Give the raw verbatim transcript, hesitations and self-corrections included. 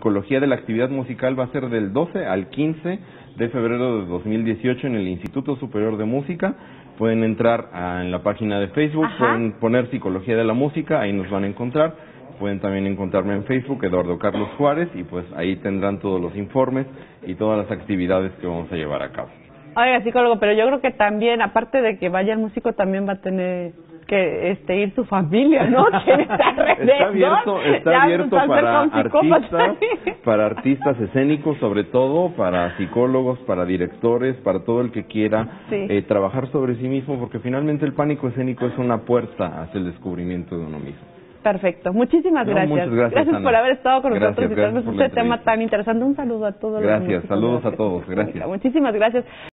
psicología de la actividad musical va a ser del doce al quince de febrero de dos mil dieciocho en el Instituto Superior de Música. Pueden entrar a, en la página de Facebook, Ajá. pueden poner Psicología de la Música, ahí nos van a encontrar. Pueden también encontrarme en Facebook, Eduardo Carlos Juárez, y pues ahí tendrán todos los informes y todas las actividades que vamos a llevar a cabo. Oiga, psicólogo, pero yo creo que también, aparte de que vaya el músico, también va a tener que este ir su familia, ¿no? Tiene está Está abierto, está ya, abierto pues, para psicópatas. artistas, para artistas escénicos sobre todo, para psicólogos, para directores, para todo el que quiera Sí. eh, trabajar sobre sí mismo, porque finalmente el pánico escénico es una puerta hacia el descubrimiento de uno mismo. Perfecto, muchísimas No, gracias. muchas gracias, Gracias Ana. por haber estado con Gracias, nosotros y gracias darnos por la este tema entrevista. tan interesante. Un saludo a todos los Gracias, músicos saludos de la a todos, Orquesta gracias. Sinfónica. Muchísimas gracias.